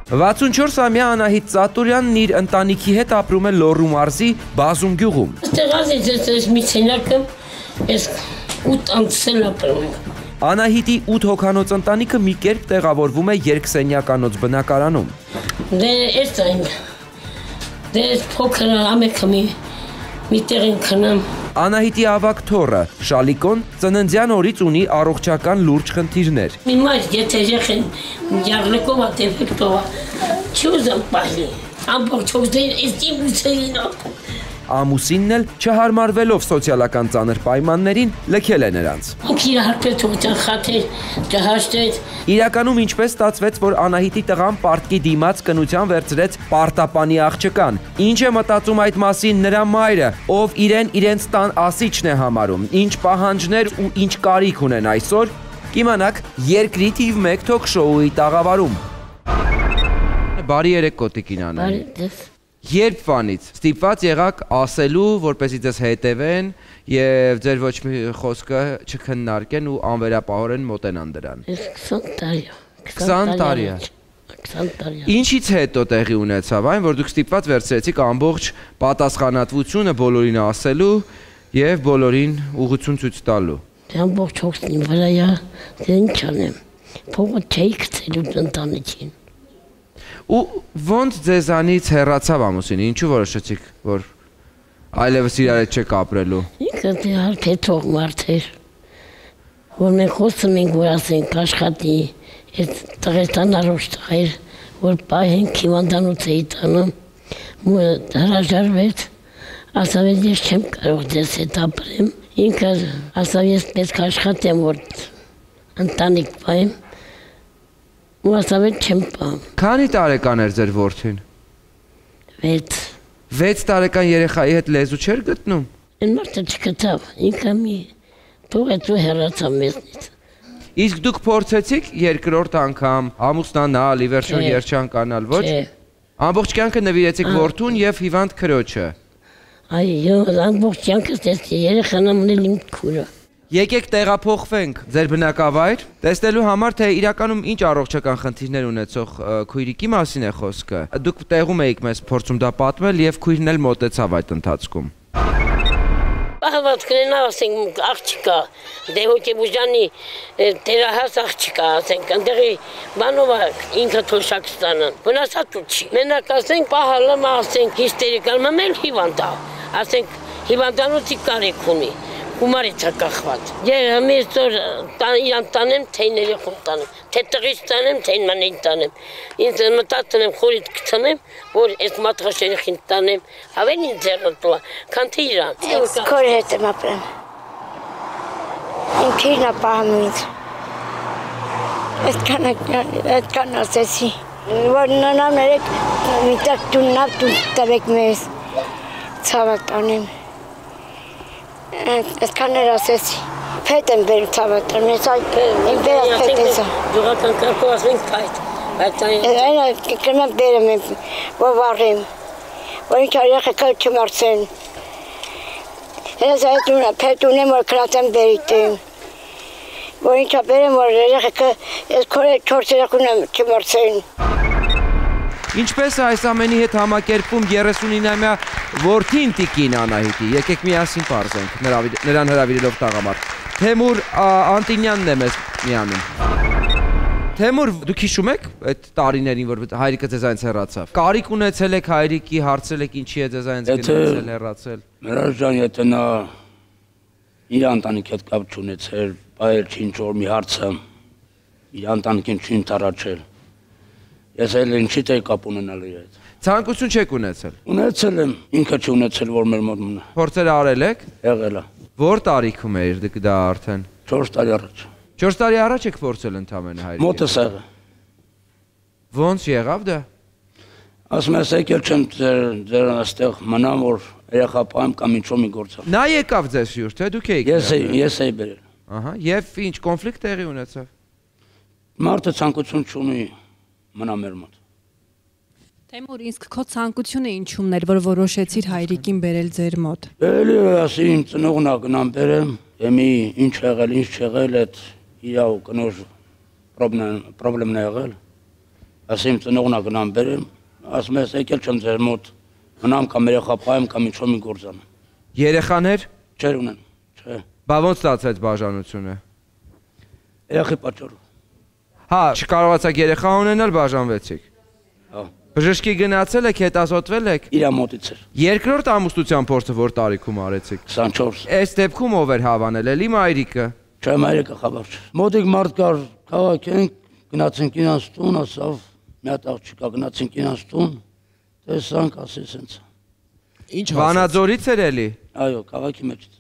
64-ամյա Անահիտ Ծատուրյանն իր ընտանիքի հետ ապրում է Լոռու մարզի Բազում գյուղում։ Անահիտի 8 հոգանոց ընտանիքը մի կերպ տեղավորվում է երկսենյականոց բնակարանում։ Անահիտի ավագ թոռը Շալիկոն ծննդյան օրից ունի առողջական լուրջ խնդիրներ։ Ամուսինն էլ չհարմարվելով սոցիալական ծանր պայմաններին լքել է նրանց։ Իրականում ինչպես ստացվեց, որ Անահիտի տղան պարտքի դիմաց կնության վերցրեց պարտապանի աղջկան։ Ինչ է մտածում այդ մասին նրա մայրը, ով իրեն իրենց տան ասիչն է համարում, ինչ պահանջներ ու ինչ կարիք ունեն այսօր, կիմանաք երկրի թիվ 1 թոք-շոուի տաղավարում։ Բարի երեկ կոտիկին Անահիտ։ Երբ վանից ստիպված եղաք ասելու, որպեսզի ձեզ հետևեն եւ ձեր ոչ մի խոսքը չքննարկեն ու անվերապահորեն մոտենան դրան։ 20 տարի։ 20 տարի։ Ինչից հետո տեղի ունեցավ այն, որ դուք ստիպված վերցրեցիք ամբողջ պատասխանատվությունը բոլորին ասելու եւ բոլորին ուղղություն ցույց տալու։ Ամբողջ հոգսին վրայա ինչ անեմ։ Փողը չէի գցելու ընտանիքին։ Ու ոնց ձեզանից հեռացավ ամուսինը, ինչու որոշեցիք, որ այլևս իրար հետ չեք ապրելու։ Ինքը հարբեցող մարդ էր, որ մենք խոսում ենք, որ ասենք աշխատի, այդ տղերտան առողջ տղեր, որ պահենք հիվանդանոց էի տանում, հրաժարվեց, ասավ ես չեմ կարող ձեզ հետ ապրեմ, ինքը ասավ ես պետք աշխատեմ, որ ընտանիք պահեմ, ու ասավ էլ չեմ պահում։ Քանի տարեկան էր ձեր որդին։ 6։ 6 տարեկան երեխայի հետ լեզու չէր գտնում։ Այն մարդը չգտավ, ինքը մի թողեց ու հեռացավ մեզնից։ Իսկ դուք փորձեցիք երկրորդ անգամ ամուսնանալ, ի վերջո երջանկանալ, ոչ։ Ամբողջ կյանքը նվիրեցիք որդուն եւ հիվանդ քրոջը։ Այո, ամբողջ կյանքս տեսի երեխան ամնել իմ քուրը։ Եկեք տեղափոխվենք ձեր բնակավայր, տեսնելու համար, թե իրականում ինչ առողջական խնդիրներ ունեցող քույրիկի մասին է խոսքը։ Դուք տեղում էիք մեզ փորձում դա պատմել եւ քույրն էլ մոտեցավ այդ ընթացքում։ Պահվածքներն ասենք աղջիկա, դե հոգեբուժանի դերահաս աղջիկա, ասենք ընդեղի բանով ինքը թոշակ ստանան, վնասատու չի։ Մենակ ասենք պահալը ասենք հիստերիկալ մամել հիվանդա, ասենք հիվանդանոցի կարիք ունի։ Գումարից է կախված։ Ես ամիսօր իրան տանեմ, թե երեխուն տանեմ, թե տղից տանեմ, թե մանին տանեմ։ Ինձ մտածում եմ խորից գցեմ, որ այս մատղաշ երեխին տանեմ, ավելի ինձ ձեռնտուա, քան թե իրան։ Քոր հետ եմ ապրեմ։ Ինքին է պահում ինձ։ Այդքան ասեցի, որ նանավներեք միտակ դուննավ դու տվեք մեզ, ցավը տանեմ։ Այդքան էր ասեցի, փետ եմ բերում ցավատար, մեզ այդ եմ բերած փետ էսա։ Ջողական կարկով ասենք փայտ, այդ կրմեմ բերում եմ, որ վարեմ, որ ինչ երեխեքը չմարցեն։ Ես այդ փետ ունեմ, որ կրացեմ բերիտեմ, որ ինչա բերեմ, որ երեխեքը ես քորե 4 երեխ ունեմ չմարցեն։ Ինչպես է այս ամենի հետ համակերպում 39-ամյա որդին Տիկին Անահիտի, եկեք միասին պարզենք, նրան հրավիրելով տաղամարդ։ Թեմուր Անտինյանն է մեզ միանում։ Թեմուր, դուք հիշում եք այդ տարիներին, որ հայրիկը ձեզանից հեռացավ։ Կարիք ունեցել եք հայրիկի, հարցրել եք ինչի է ձեզանից գնացել, հեռացել։ Մերաժան, եթե նա իր ընտանիքի հետ կապ չունեցել, բայր ինչ որ մի հարցը իր ընտանիքին չի ընդառաջել։ Ես էլ ինչի՞ թե կապ ունենալ իր հետ։ Ցանկություն չեք ունեցել։ Ունեցել եմ, ինքը չունեցել, որ մեր մոտ մնա։ Փորձեր արել եք։ Եղել է։ Որ տարիքում էր դա արդեն։ 4 տարի առաջ։ 4 տարի առաջ եք փորձել ընդամենը հայրիկի։ Մոտս եղա։ Ոնց եղավ դա։ Ասում ես եկել չեմ ձեր այստեղ մնամ, որ երեխա պահեմ կամ ինչ-որ մի գործ։ Նա եկավ ձեզ հյուր, թե դուք եք։ Ես էի բերել։ Ահա, եւ ինչ կոնֆլիկտ տեղի ունեցավ։ Մարդը ցանկություն չունի մնա մեր մոտ։ Թեմուր, իսկ քո ցանկությունը ինչումն էր, որ որոշեցիր հայրիկին բերել ձեր մոտ։ Էլի ասի իմ ծնողն ա գնամ բերեմ, եմի ինչ եղել, ինչ չեղել, այդ իրա ու կնոջ պրոբլեմն է եղել։ ասեմ ծնողնա գնամ բերեմ, ասում ես եկել չեմ ձեր մոտ, մնամ կամ երեխա պայեմ կամ ինչ-որ մի գործ անեմ։ Երեխաներ։ Չեր ունեն, չէ։ Բա ոնց ստացվեց բաժանությունը։ Երեխի պատճառով։ Հա, չկարողացաք երեխա ունենալ, բաժանվեցիք։ Հա։ Բժշկի գնացել եք, հետազոտվել եք։ Իրա մոտից էր։ Երկրորդ ամուսնության փորձը որ տարիքում արեցիք։ 24։ Այս դեպքում ով էր հավանել, էլի մայրիկը։ Չէ, մայրիկը խաբար չէ։ Մոտիկ մարդ կար, քաղաք ենք, գնացինք իրանց տուն, ասավ, մի հատ աղջիկա գնացինք իրանց տուն, տեսանք, ասես սենց։ Ինչ Վանաձորից էր էլի։ Այո, քաղաքի մեջից։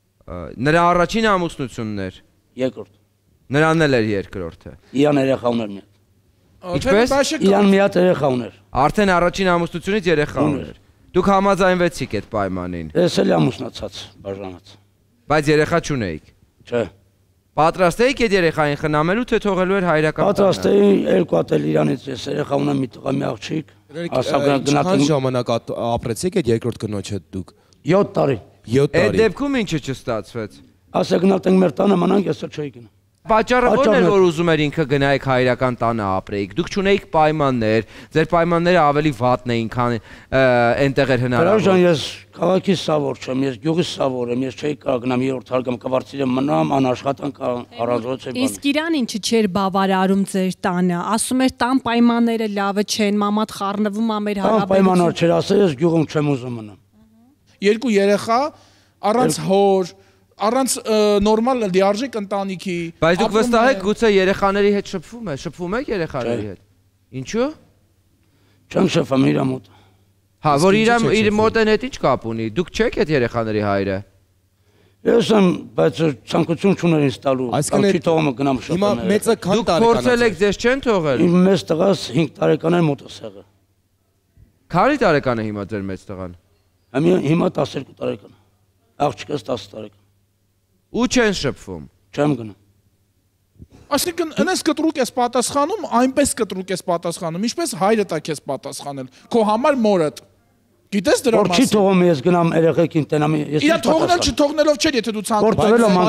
Նրա առաջին ամուսնությունն էր։ Երկրորդ։ Նրան էլ էր երկրորդը։ Իրան երեխա ուներ մի հատ։ Ինչպես։ Իրան մի հատ երեխա ուներ։ Արդեն առաջին ամուսնությունից երեխա ուներ։ Դուք համաձայնվեցիք այդ պայմանին։ Ես էլ ամուսնացած, բաժանած։ Բայց երեխա չունեիք։ Չէ։ Պատրաստ էիք այդ երեխային խնամելու, թե թողելու էր հայրական տանը։ Պատրաստ էի երկու հատ էլ իրանից ես երեխա ունեմ մի տղա մի աղջիկ։ Ինչքան ժամանակ ապրեցիք այդ երկրորդ կնոջ հետ դուք։ 7 տարի։ 7 Այդ տարի։ դեպքում ինչը չստացվեց։ Ասա գնալտենք մեր տանը մնանք, ես էլ չէի գնա։ Պատճառը ո՞րն էր, որ ուզում էր ինքը գնայիք հայրական տանը ապրեիք։ Դուք չունեիք պայմաններ, ձեր պայմանները ավելի վատն էին, քան այնտեղ էր հնարավոր։ Հրաժան ես քաղաքի սավոր չեմ, ես գյուղի սավոր եմ, ես չէի կարող գնամ 3-րդ հարգամ կվարձիրեմ մնամ, անաշխատանք առանձոց եմ։ Իսկ իրան ինչը չէր բավարարում ձեր տանը, ասում էր տան պայմանները լավը չեն, մամադ խառնվում ա մեր հարաբերությունները։ Պայմաններ չէր, ասա ես գյուղում չեմ ուզում մնամ։ Երկու երեխա առանց հոր, առանց նորմալ լիարժեք ընտանիքի։ Բայց դուք վստահ եք գուցե երեխաների հետ շփվում եք երեխաների հետ։ Ինչու՞։ Չեմ շփվում իր մոտ։ Հա, որ իր մոտ են հետ ինչ կապ ունի։ Դուք չեք այդ երեխաների հայրը։ Ես եմ, բայց ցանկություն չուներ ինձ տալու։ Կամ չի թողում գնամ շփվել։ Հիմա մեծը քան տարեկան։ Դուք փորձել եք, ձեզ չեն թողել։ Իմ մեծ տղաս 5 տարեկան է մոտս եղել։ Քանի տարեկան է հիմա ձեր մեծ տղան։ Հիմա 12 տարեկան։ Աղջիկս 10 տարեկան։ Ու չեն շփվում։ Չեմ գնում։ Այսինքն այնպես կտրուկ ես պատասխանում, այնպես կտրուկ ես պատասխանում, ինչպես հայրը տա քեզ պատասխանել։ Քո համար մորդ։ Գիտես դրա մասին։ Որ չի թողում ես գնամ երեխեքին տենամ, ես ինչ պատասխան։ Իրա թողնել չթողնելով չէ, եթե դու ցանկում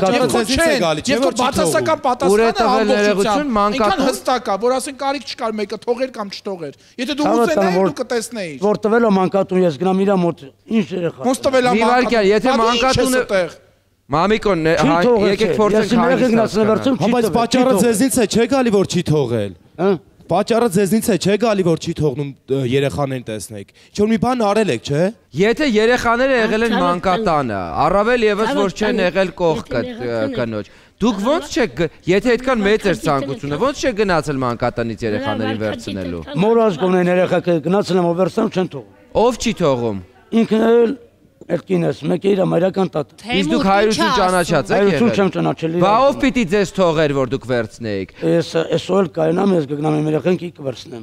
ես։ Եվ բացասական պատասխանը այնքան հստակ է, որ ասեն կարիք չկար մեկը թողեր կամ չթողեր։ Եթե դու ուզենայիր դու կտեսնեիր։ Որ տվել է մանկատուն ես գնամ իր մոտ, ինչ երեխա։ Ոնց տվել է մանկատուն։ Եթե մանկատունը Մամիկոն, եկեք փորձենք հանգստացնել։ Բայց պատճառը ձեզնից է, չէ՞ գալի որ չի թողել։ Հա։ Պատճառը ձեզնից է, չէ՞ գալի որ չի թողնում երեխաներին տեսնեք։ Ինչ որ մի բան արել եք, չէ՞։ Եթե երեխաները եղել են մանկատանը, առավել եւս որ չեն եղել կողքը կնոջ։ Դուք ո՞նց չեք, եթե այդքան մեծ էր ցանկությունը, ո՞նց չեք գնացել մանկատնից երեխաներին վերցնելու։ Մորած գոնեն երեխաքը գնացել եմ վերցնում չեն թողում։ Ով չի թողում։ Ինքն էլ Այդ կինս, մեկը իր ամերիկան տատ։ Իսկ դուք հայրություն ճանաչած եք եղել։ Հայրություն չեմ ճանաչել։ Բա ով պիտի ձեզ թողեր, որ դուք վերցնեիք։ Ես այսօր կայնամ, ես կգնամ իմ երեխեքին կվերցնեմ։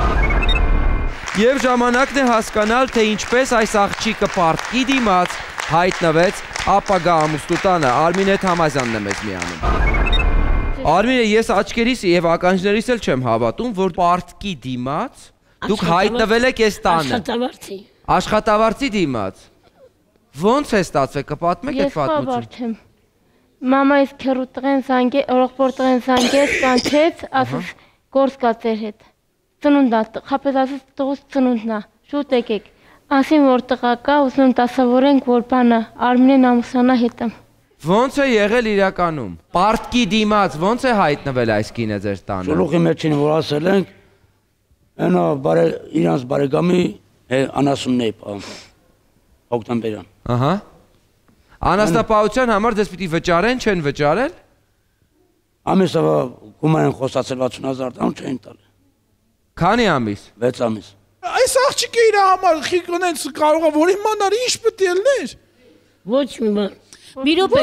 Եվ ժամանակն է հասկանալ, թե ինչպես այս աղջիկը պարտքի դիմաց հայտնվեց ապագա ամուսնուտանը։ Արմին հետ Համազյանն է մեզ միանում։ Արմինե, ես աչքերիս եւ ականջներիս էլ չեմ հավատում, որ պարտքի դիմաց դուք հայտնվել եք այս տանը։ Աշխատավարձի դիմաց։ Ոնց է ստացվել, կպատմեք այդ պատմությունը։ Մամայիս քեռու տղեն զանգե, օրողբոր տղեն զանգեց, կանչեց, ասաց գործ կա ձեր հետ։ Ծնունդ է, խապես ասաց տղուս ծնունդն է, շուտ եկեք։ Ասին որ տղա կա, ուզում դասավորենք, որ բանը Արմինեն ամուսնանա հետը։ Ոնց է եղել իրականում։ Պարտքի դիմաց ոնց է հայտնվել այս կինը ձեր տանը։ Շուլուխի մեջին որ ասել ենք, այնա իրանց բարեկամի անասունն էի պահում։ Հոկտեմբերյան։ Ահա։ Անաստապահության համար դες պիտի վճարեն, չեն վճարել։ Ամիսը գումար են խոսացել 60,000 տան չեն տալ։ Քանի ամիս։ 6 ամիս։ Այս աղջիկը իր համար խիկնենց կարող է որ իմանար ինչ պետք է ելներ։ Ոչ մի բան։ Մի րոպե,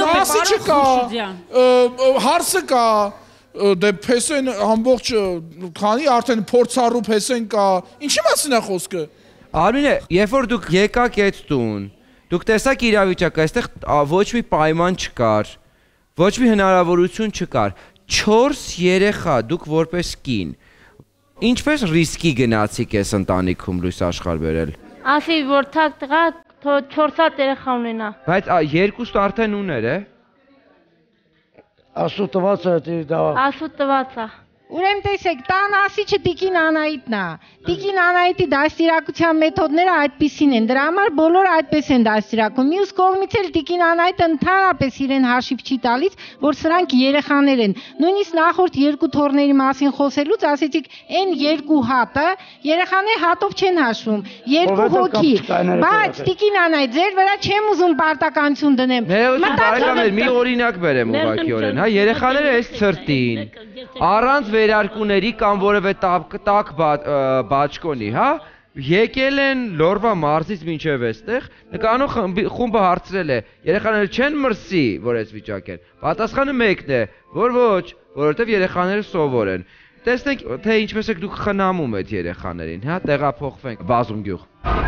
հարսը կա, դե փեսեն ամբողջ քանի արդեն փորձառու փեսեն կա։ Ինչի մասին է խոսքը։ Արմինե, երբ որ դուք եկաք այդ տուն, դուք տեսաք իրավիճակը, այստեղ ոչ մի պայման չկար, ոչ մի հնարավորություն չկար։ 4 երեխա դուք որպես կին։ Ինչպես ռիսկի գնացիք այս ընտանիքում լույս աշխարհ բերել։ Ասի որ թակ տղա 4 հատ երեխա ունենա։ Բայց երկուստ արդեն ուներ է։ Ասու տված է դա։ Ասու տված է։ Ուրեմն տեսեք, տան ասիչը Տիկին Անահիտն է։ Տիկին Անահիտի դաստիարակության մեթոդները այդպիսին են։ Դրա համար բոլորը այդպես են դաստիարակում։ Մյուս կողմից էլ Տիկին Անահիտը ընդհանրապես իրեն հաշիվ չի տալիս, որ սրանք երեխաներ են։ Նույնիսկ նախորդ երկու թոռների մասին խոսելուց ասեցիք, այն երկու հատը երեխաներ հատով չեն հաշվում։ Երկու հոգի։ Բայց Տիկին Անահիտ, ձեր վրա չեմ ուզում պարտականություն դնեմ։ Մի օրինակ բերեմ ուղղակիորեն, հա, երեխաները այս ցրտին առանց վերարկուների կամ որևէ տակ բաճկոնի, հա, եկել են Լորվա մարզից մինչև այստեղ, նկարող խումբը հարցրել է, երեխաները չեն մրսի, որ այս վիճակեն։ Պատասխանը մեկն է, որ ոչ, որովհետև երեխաները սովոր են։ Տեսնենք, թե ինչպես եք դուք խնամում եք երեխաներին, հա, տեղափոխվենք Բազում գյուղ։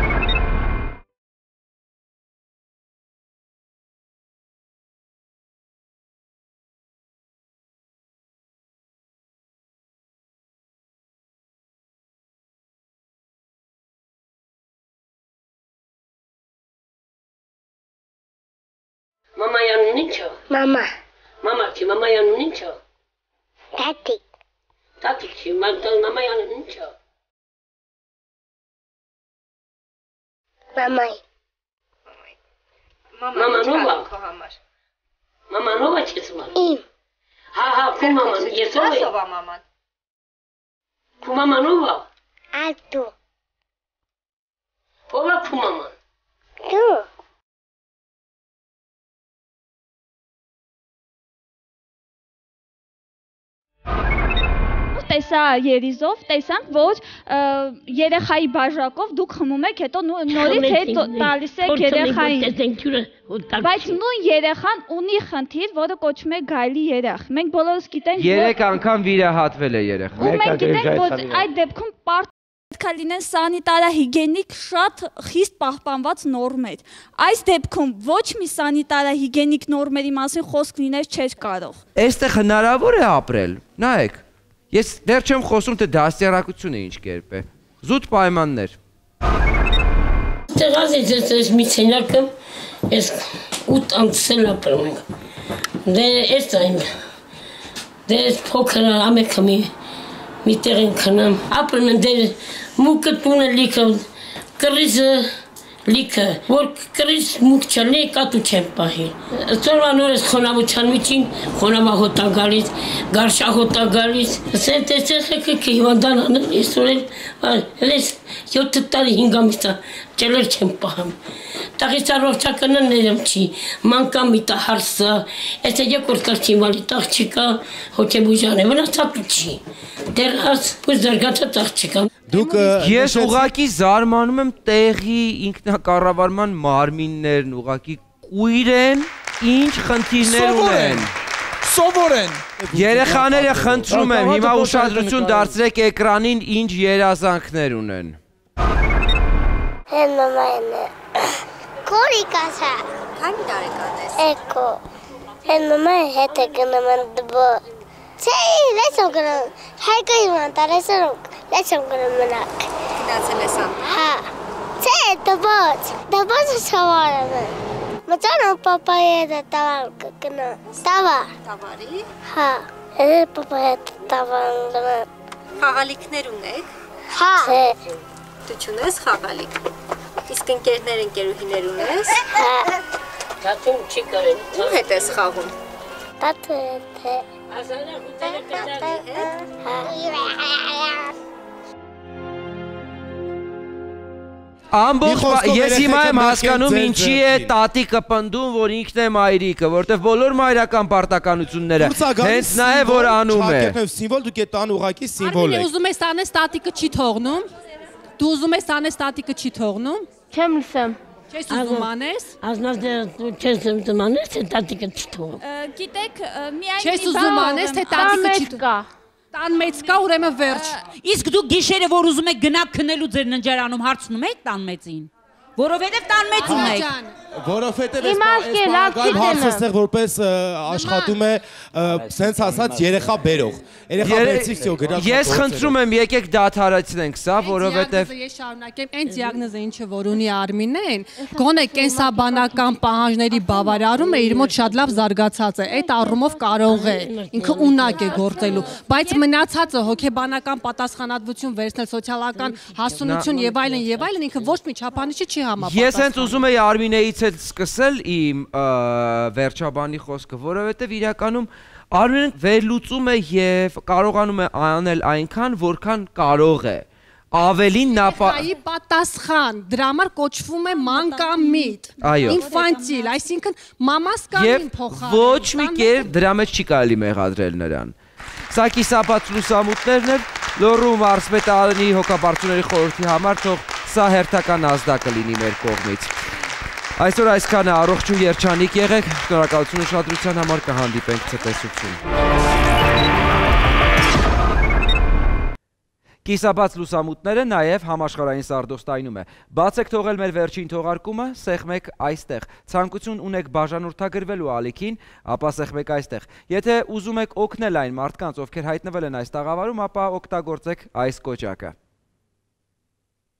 Mama yanın niço? Mama. Mama ki mama yanın niço? Tati. Tati ki mama yanın niço? Mama. Mama nova. Mama nova çesma. İm. Ha ku mama yesove. Sova mama. Ku mama nova. Alto. Ova ku mama. Tu. Տեսա երիզով, տեսանք, որ երեխայի բաժակով դուք խմում եք, հետո նորից հետ տալիս եք երեխային։ Բայց նույն երեխան ունի խնդիր, որը կոչվում է գայլի երախ։ Մենք բոլորս գիտենք, որ 3 անգամ վիրահատվել է երեխան։ Ու մենք գիտենք, որ այդ դեպքում պետք է լինեն սանիտարահիգիենիկ շատ խիստ պահպանված նորմեր։ Այս դեպքում ոչ մի սանիտարահիգիենիկ նորմերի մասին խոսք լինել չէր կարող։ Այստեղ հնարավոր է ապրել։ Նայեք, ես դեռ չեմ խոսում, թե դաստիարակությունը ինչ կերպ է։ Զուտ պայմաններ։ Տեղած ես մի ցենակը, ես 8 ամսել ապրում եմ։ Դե ես այն։ Դե փոքր ամեկը մի տեղ են քնամ։ Ապրում են դե մուկը տունը լիքը, կռիզը լիքը, որ կռիզ մուկ չլի, կատու չեմ պահի։ Ծորվան օրես խոնավության միջին, խոնավահոտ ա գալիս, գարշահոտ ա գալիս։ Սեն տեսեք եք հիվանդան անեն, ես օրել, ես 7 տարի 5 ամիս ճելեր չեմ պահամ։ Տաղիս առողջականը ներեմ չի, մանկա միտա հարսը, ես երկրորդ կարգի ինվալիդ աղջիկա, հոգեբուժան է, վնասատու չի։ Դեռ աս բուզ զարգացած աղջիկա։ Ես ուղղակի զարմանում եմ տեղի ինքնակառավարման մարմիններն ուղղակի կույր են, ինչ խնդիրներ ունեն։ Սովոր են։ Երեխաները խնդրում եմ, հիմա ուշադրություն դարձրեք էկրանին, ինչ երազանքներ ունեն։ Հեն մամային է։ Կորիկ ասա։ Քանի տարեկան ես։ Էկո։ Հեն մամայի հետ է գնում են դբո։ Չէ, լեսում գնում, հայկը իման տարեսում, լեսում գնում մնակ։ Գնացել ես անտա։ Հա, չէ, դբոց սովարում են։ Մծանոն պապայի հետ է տավան գնում, տավա։ Տավարի։ Հա, էր պապայի հետ տավան գնում։ Խաղալիքներ ունեք։ Հա։ Չէ։ Դու չունես խաղալիք։ Իսկ ընկերուհիներ ունես։ Հա։ Տատուն չի կարել։ Ում հետ ես խաղում։ Տատու հետ է։ Ասանա խուտերը կտալի հետ։ Ամբողջ ես հիմա եմ հասկանում ինչի է տատիկը պնդում, որ ինքն է մայրիկը, որտեվ բոլոր մայրական պարտականությունները հենց նա է, որ անում է։ Սիմվոլ դուք այդ տան ուղակի սիմվոլ եք։ Ուզում ես անես տատիկը չի թողնում։ Դու ուզում ես անես տատիկը չի թողնում։ Չեմ լսեմ։ Չես ուզում անես։ Ազնավ դու չես ուզում անես, թե տատիկը չի թողում։ Գիտեք, միայն Չես ուզում անես, թե տատիկը չի թողում։ Տան մեծ կա, ուրեմն վերջ։ Իսկ դուք գիշերը որ ուզում եք գնաք քնելու ձեր ննջարանում հարցնում եք տան մեծին։ Որովհետև տան մեջ ունեք։ Որովհետև այս հարցը ստեղ որպես աշխատում է սենց ասած երեխա բերող։ Երեխա բերցիկ սյո գրած։ Ես խնդրում եմ եկեք դադարեցնենք սա, որովհետև ես շարունակեմ, այն դիագնոզը ինչը որ ունի Արմինեն, գոնե կենսաբանական պահանջների բավարարումը իր մոտ շատ լավ զարգացած է։ Այդ առումով կարող է ինքը ունակ է գործելու, բայց մնացածը հոգեբանական պատասխանատվություն վերցնել, սոցիալական հասունություն եւ այլն ինքը ոչ մի չափանիշի չի համապատասխանում։ Ես հենց ուզում եի Արմինեից հետ սկսել իմ վերջաբանի խոսքը, որովհետև իրականում Արմինեն վերլուծում է եւ կարողանում է անել այնքան, որքան կարող է։ Ավելին Երեխայի պատասխան, դրա համար կոչվում է մանկամիտ, ինֆանտիլ, այսինքն մամաս կարին փոխարեն։ Եվ ոչ մի կերպ դրա մեջ չի կարելի մեղադրել նրան։ Սա կիսաբաց լուսամուտներն էր, Լոռու մարզպետարանի հոգաբարձուների խորհրդի համար թող սա հերթական ազդակը լինի մեր կողմից։ Այսօր այսքանը, առողջ ու երջանիկ եղեք, շնորհակալություն ուշադրության համար, կհանդիպենք ցտեսություն։ Կիսաբաց լուսամուտները նաև համաշխարհային սարդոստայնում է։ Բացեք թողել մեր վերջին թողարկումը, սեղմեք այստեղ։ Ցանկություն ունեք բաժանորդագրվելու ալիքին, ապա սեղմեք այստեղ։ Եթե ուզում եք օգնել այն մարդկանց, ովքեր հայտնվել են այս տաղավարում, ապա օգտագործեք այս կոճակը։